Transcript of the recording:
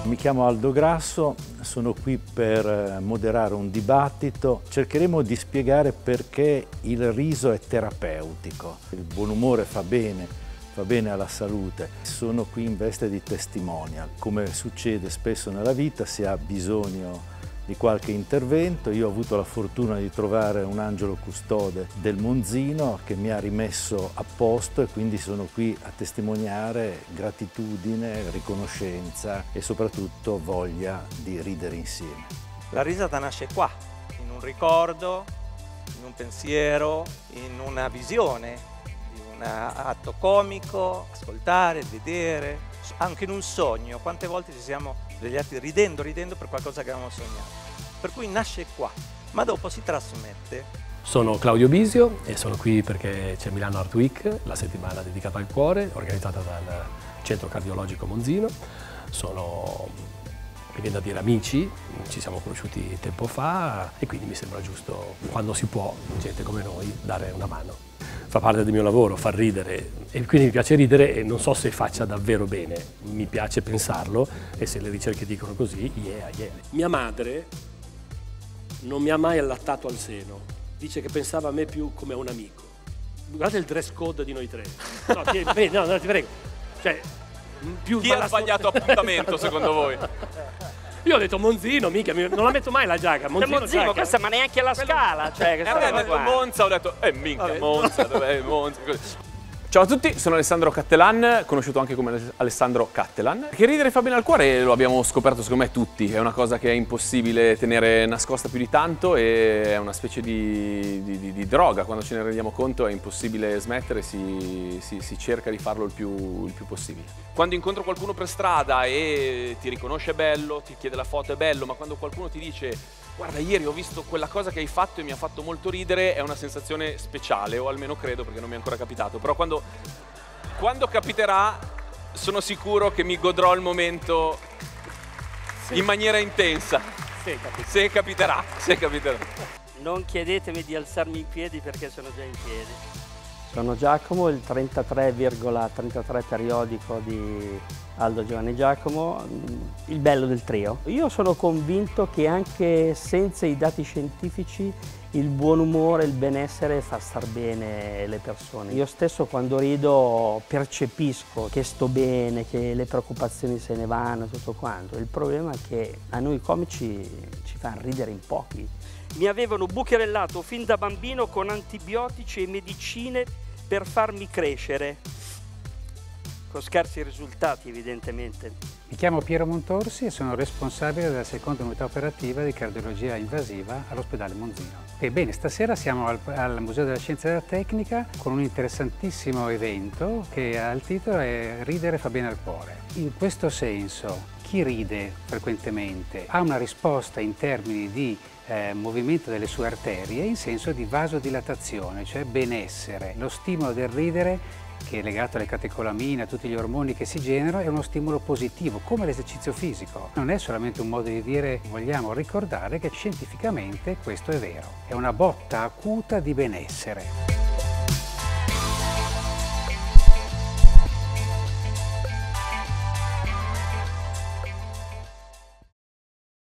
Mi chiamo Aldo Grasso, sono qui per moderare un dibattito. Cercheremo di spiegare perché il riso è terapeutico. Il buon umore fa bene alla salute. Sono qui in veste di testimonial. Come succede spesso nella vita, si ha bisogno di qualche intervento. Io ho avuto la fortuna di trovare un angelo custode del Monzino che mi ha rimesso a posto e quindi sono qui a testimoniare gratitudine, riconoscenza e soprattutto voglia di ridere insieme. La risata nasce qua, in un ricordo, in un pensiero, in una visione di un atto comico, ascoltare, vedere, anche in un sogno. Quante volte ci siamo svegliati ridendo per qualcosa che avevamo sognato. Per cui nasce qua, ma dopo si trasmette. Sono Claudio Bisio e sono qui perché c'è Milano Art Week, la settimana dedicata al cuore, organizzata dal Centro Cardiologico Monzino. Sono, mi viene da dire, amici, ci siamo conosciuti tempo fa e quindi mi sembra giusto, quando si può, gente come noi, dare una mano. Fa parte del mio lavoro, far ridere e quindi mi piace ridere e non so se faccia davvero bene, mi piace pensarlo e se le ricerche dicono così, yeah. Mia madre non mi ha mai allattato al seno, dice che pensava a me più come a un amico. Guardate il dress code di noi tre. No, ti prego. Cioè, più chi ha sbagliato appuntamento secondo voi? Io ho detto Monzino, mica, non la metto mai la giacca. Monzino, questa, ma neanche alla scala. Cioè, ho detto Monza, ho detto, minchia, Monza, dov'è Monza? Ciao a tutti, sono Alessandro Cattelan, conosciuto anche come Alessandro Cattelan. Che ridere fa bene al cuore lo abbiamo scoperto secondo me tutti, è una cosa che è impossibile tenere nascosta più di tanto e è una specie di droga, quando ce ne rendiamo conto è impossibile smettere, si cerca di farlo il più possibile. Quando incontro qualcuno per strada e ti riconosce bello, ti chiede la foto è bello, ma quando qualcuno ti dice guarda, ieri ho visto quella cosa che hai fatto e mi ha fatto molto ridere, è una sensazione speciale, o almeno credo perché non mi è ancora capitato. Però quando capiterà, sono sicuro che mi godrò il momento in maniera intensa. Se capiterà. Non chiedetemi di alzarmi in piedi perché sono già in piedi. Sono Giacomo, il 33,33 periodico di Aldo Giovanni Giacomo, il bello del trio. Io sono convinto che anche senza i dati scientifici il buon umore, il benessere fa star bene le persone. Io stesso quando rido percepisco che sto bene, che le preoccupazioni se ne vanno, tutto quanto. Il problema è che a noi comici ci fanno ridere in pochi. Mi avevano bucherellato fin da bambino con antibiotici e medicine per farmi crescere, con scarsi risultati evidentemente. Mi chiamo Piero Montorsi e sono responsabile della seconda unità operativa di cardiologia invasiva all'ospedale Monzino. Ebbene, stasera siamo al Museo della Scienza e della Tecnica con un interessantissimo evento che ha il titolo è Ridere fa bene al cuore. In questo senso, chi ride frequentemente ha una risposta in termini di movimento delle sue arterie in senso di vasodilatazione, cioè benessere. Lo stimolo del ridere, che è legato alle catecolamine, a tutti gli ormoni che si generano, è uno stimolo positivo, come l'esercizio fisico. Non è solamente un modo di dire, vogliamo ricordare che scientificamente questo è vero. È una botta acuta di benessere.